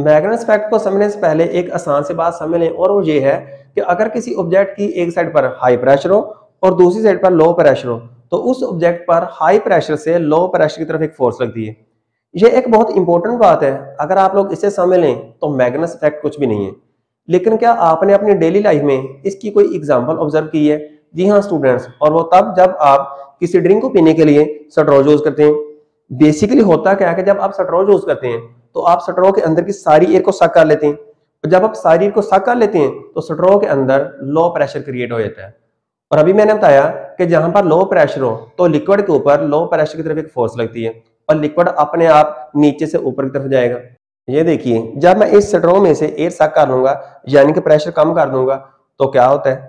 मैग्नेस fact को समझने से पहले एक आसान सी बात समझ लें और वो ये है कि अगर किसी ऑब्जेक्ट की एक साइड पर हाई प्रेशर हो और दूसरी साइड पर लो प्रेशर हो तो उस ऑब्जेक्ट पर हाई प्रेशर से लो प्रेशर की तरफ एक फोर्स लगती है। ये एक बहुत इंपॉर्टेंट बात है। अगर आप लोग इसे समझ लें तो मैग्नेस फैक्ट कुछ भी नहीं है। लेकिन क्या आपने अपनी डेली लाइफ में इसकी कोई एग्जांपल ऑब्जर्व की है? जी हाँ स्टूडेंट्स, और वो तब जब आप किसी ड्रिंक को पीने के लिए स्ट्रॉ यूज करते हैं। बेसिकली होता क्या है कि जब आप स्ट्रॉ यूज करते हैं तो आप स्ट्रॉ के अंदर की सारी एयर को सक कर लेते हैं, और जब आप सारी एयर को सक कर लेते हैं तो स्ट्रॉ के अंदर लो प्रेशर क्रिएट हो जाता है। और अभी मैंने बताया कि जहां पर लो प्रेशर हो तो लिक्विड के ऊपर लो प्रेशर की तरफ एक फोर्स लगती है और लिक्विड अपने आप नीचे से ऊपर की तरफ जाएगा। ये देखिए, जब मैं इस स्ट्रॉ में से एयर सक कर लूंगा यानी कि प्रेशर कम कर दूंगा तो क्या होता है?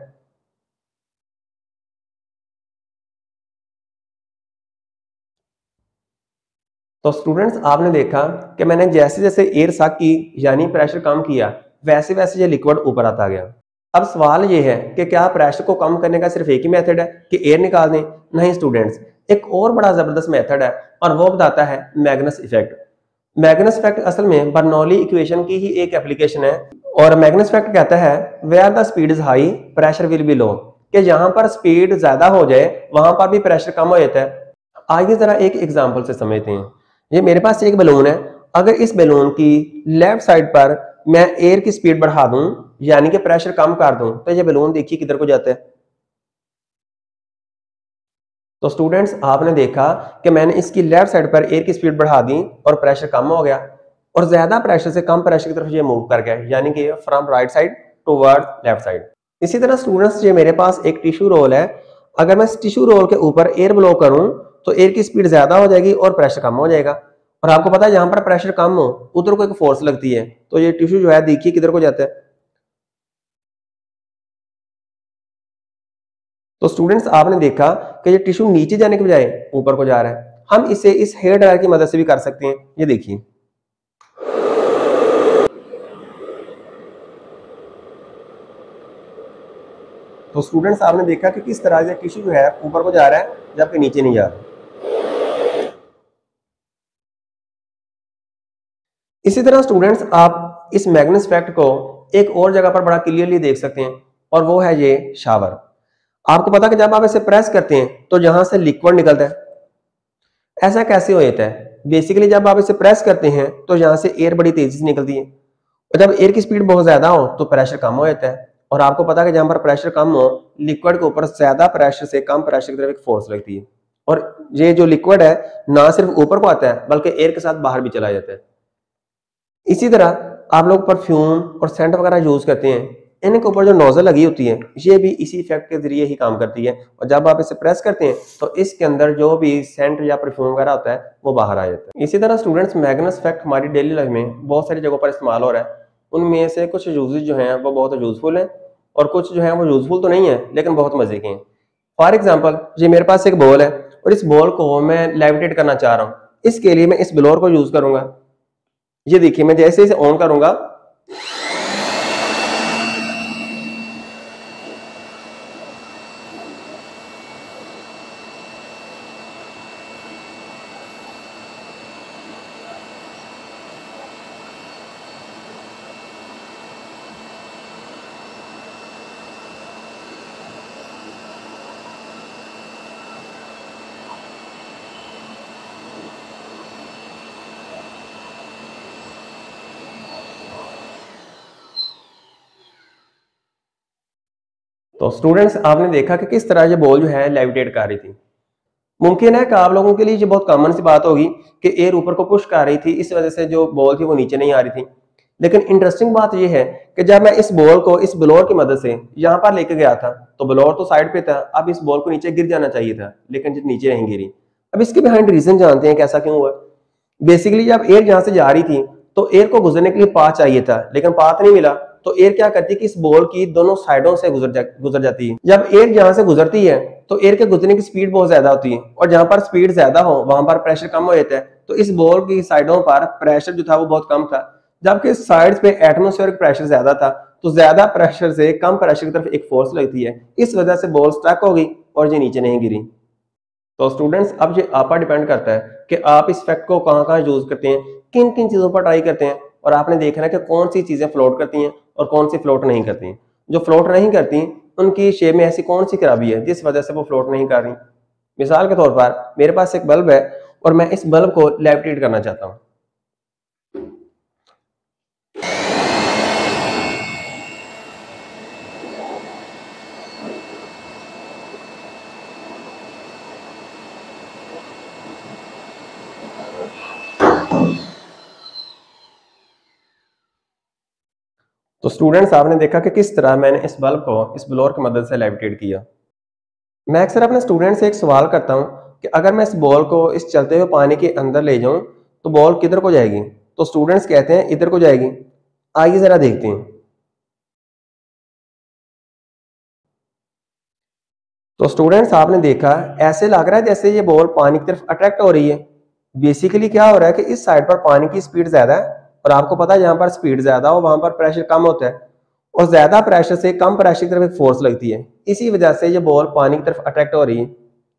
तो स्टूडेंट्स आपने देखा कि मैंने जैसे जैसे एयर सक की यानी प्रेशर कम किया वैसे वैसे ये लिक्विड ऊपर आता गया। अब सवाल ये है कि क्या प्रेशर को कम करने का सिर्फ एक ही मेथड है कि एयर निकाल दें? नहीं स्टूडेंट्स, एक और बड़ा जबरदस्त मेथड है और वो बताता है मैग्नेस इफेक्ट। मैग्नेस इफेक्ट असल में बर्नौली इक्वेशन की ही एक एप्लीकेशन है। और मैग्नेस इफेक्ट कहता है where the speed is high pressure will be low, कि जहां पर स्पीड ज्यादा हो जाए वहां पर भी प्रेशर कम हो जाता है। आइए जरा एक एग्जांपल से समझते हैं। ये मेरे पास एक बलून है। अगर इस बलून की लेफ्ट साइड पर मैं एयर की स्पीड बढ़ा दूं यानी कि प्रेशर कम कर दूं तो ये बलून देखिए किधर को जाता है। तो स्टूडेंट्स आपने देखा कि मैंने इसकी लेफ्ट साइड पर एयर की स्पीड बढ़ा दी और प्रेशर कम हो गया, और ज्यादा प्रेशर से कम प्रेशर की तरफ ये मूव कर गया यानी कि from right side towards left side. इसी तरह स्टूडेंट्स ये मेरे पास एक टिश्यू रोल है। अगर मैं इस टिश्यू रोल के ऊपर एयर ब्लो करूं तो एयर की स्पीड ज्यादा हो जाएगी और प्रेशर कम हो जाएगा। और आपको पता है जहां पर प्रेशर कम हो उधर को एक फोर्स लगती है, तो ये टिश्यू जो है देखिए किधर को जाता है। तो स्टूडेंट्स आपने देखा कि ये टिश्यू नीचे जाने के बजाय ऊपर को जा रहा है। हम इसे इस हेयर ड्रायर की मदद से भी कर सकते हैं। ये देखिए, तो स्टूडेंट्स आपने देखा कि किस तरह से टिश्यू जो है ऊपर को जा रहा है जबकि नीचे नहीं जा रहा। इसी तरह स्टूडेंट्स आप इस मैग्नेस इफेक्ट को एक और जगह पर बड़ा क्लियरली देख सकते हैं, और वो है ये शावर। आपको पता है कि जब आप इसे प्रेस करते हैं तो जहां से लिक्विड निकलता है। ऐसा कैसे हो जाता है? बेसिकली जब आप इसे प्रेस करते हैं तो यहाँ से एयर बड़ी तेजी से निकलती है, और जब एयर की स्पीड बहुत ज्यादा हो तो प्रेशर कम हो जाता है। और आपको पता है कि जहां पर प्रेशर कम हो लिक्विड के ऊपर ज्यादा प्रेशर से कम प्रेशर की तरफ एक फोर्स लगती है, और ये जो लिक्विड है ना सिर्फ ऊपर को आता है बल्कि एयर के साथ बाहर भी चला जाता है। इसी तरह आप लोग परफ्यूम और सेंट वगैरह यूज करते हैं, इनके ऊपर जो नोजल लगी होती है ये भी इसी इफेक्ट के जरिए ही काम करती है, और जब आप इसे प्रेस करते हैं तो इसके अंदर जो भी सेंट या परफ्यूम वगैरह होता है वो बाहर आ जाता है। इसी तरह स्टूडेंट्स मैग्नेस इफेक्ट हमारी डेली लाइफ में बहुत सारी जगहों पर इस्तेमाल हो रहा है। उनमें से कुछ यूजेज जो हैं वो बहुत यूजफुल हैं और कुछ जो है वो यूजफुल तो नहीं है लेकिन बहुत मजे के हैं। फॉर एग्जाम्पल ये मेरे पास एक बॉल है और इस बॉल को मैं लेविटेट करना चाह रहा हूँ। इसके लिए मैं इस ब्लोअर को यूज करूंगा। ये देखिए, मैं जैसे इसे ऑन करूंगा तो स्टूडेंट्स आपने देखा कि किस तरह ये बॉल जो है लेविटेट कर रही थी। मुमकिन है कि आप लोगों के लिए ये बहुत कॉमन सी बात होगी कि एयर ऊपर को पुश कर रही थी, इस वजह से जो बॉल थी वो नीचे नहीं आ रही थी। लेकिन इंटरेस्टिंग बात यह है कि जब मैं इस बॉल को इस ब्लोअर की मदद से यहाँ पर लेके गया था तो ब्लोअर तो साइड पे था, अब इस बॉल को नीचे गिर जाना चाहिए था लेकिन जो नीचे नहीं गिरी। अब इसके बिहाइंड रीजन जानते हैं कैसा क्यों हुआ। बेसिकली जब एयर यहाँ से जा रही थी तो एयर को गुजरने के लिए पाथ चाहिए था लेकिन पाथ नहीं मिला, तो एयर क्या करती है कि इस बॉल की दोनों साइडों से गुजर जाती है। जब एयर यहाँ से गुजरती है तो एयर के गुजरने की स्पीड बहुत ज्यादा होती है, और जहां पर स्पीड ज्यादा हो वहां पर प्रेशर कम हो जाता है। तो इस बॉल की साइडों पर प्रेशर जो था वो बहुत कम था, जबकि साइड्स पे एटमॉस्फेरिक प्रेशर ज्यादा था। तो ज्यादा प्रेशर से कम प्रेशर की तरफ एक फोर्स लगती है, इस वजह से बॉल स्टक हो गई और ये नीचे नहीं गिरी। तो स्टूडेंट्स अब ये आप पर डिपेंड करता है कि आप इस फैक्ट को कहाँ कहाँ यूज करते हैं, किन किन चीजों पर ट्राई करते हैं। और आपने देखना है कि कौन सी चीजें फ्लोट करती हैं और कौन सी फ्लोट नहीं करती हैं। जो फ्लोट नहीं करती उनकी शेप में ऐसी कौन सी खराबी है जिस वजह से वो फ्लोट नहीं कर रही। मिसाल के तौर पर मेरे पास एक बल्ब है और मैं इस बल्ब को लेविटेट करना चाहता हूं। तो स्टूडेंट्स आपने देखा कि किस तरह मैंने इस बल्ब को इस ब्लोअर की मदद से लेविटेट किया। मैं अक्सर अपने स्टूडेंट से एक सवाल करता हूं कि अगर मैं इस बॉल को इस चलते हुए पानी के अंदर ले जाऊं तो बॉल किधर को जाएगी। तो स्टूडेंट्स कहते हैं इधर को जाएगी। आइए जरा देखते हैं। तो स्टूडेंट्स आपने देखा ऐसे लग रहा है जैसे ये बॉल पानी की तरफ अट्रैक्ट हो रही है। बेसिकली क्या हो रहा है कि इस साइड पर पानी की स्पीड ज्यादा है और आपको पता है जहां पर स्पीड ज्यादा हो वहां पर प्रेशर कम होता है और ज्यादा प्रेशर से कम प्रेशर की तरफ एक फोर्स लगती है। इसी वजह से ये बॉल पानी की तरफ अट्रैक्ट हो रही है।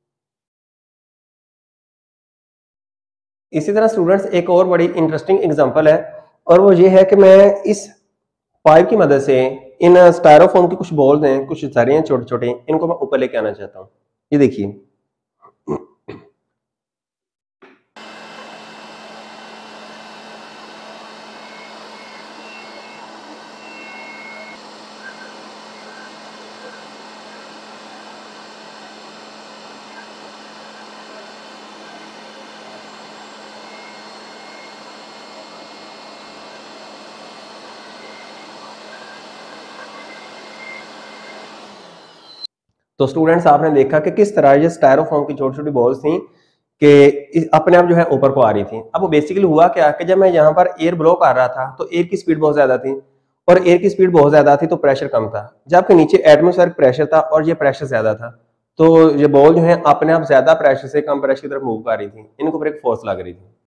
इसी तरह स्टूडेंट्स एक और बड़ी इंटरेस्टिंग एग्जांपल है और वो ये है कि मैं इस पाइप की मदद से इन स्टायरोफोम की कुछ बॉल्स हैं, कुछ जरे हैं छोटे छोटे, इनको मैं ऊपर लेके आना चाहता हूँ। ये देखिए। तो स्टूडेंट्स आपने देखा कि किस तरह ये स्टायरोफोम की छोटी छोटी बॉल्स थी कि अपने आप जो है ऊपर को आ रही थी। अब वो बेसिकली हुआ क्या कि जब मैं यहाँ पर एयर ब्लो कर रहा था तो एयर की स्पीड बहुत ज्यादा थी और एयर की स्पीड बहुत ज्यादा थी तो प्रेशर कम था, जबकि नीचे एटमोस्फेरिक प्रेशर था और ये प्रेशर ज्यादा था। तो ये बॉल जो है अपने आप ज्यादा प्रेशर से कम प्रेशर की तरफ मूव कर रही थी, इनके ऊपर एक फोर्स लग रही थी।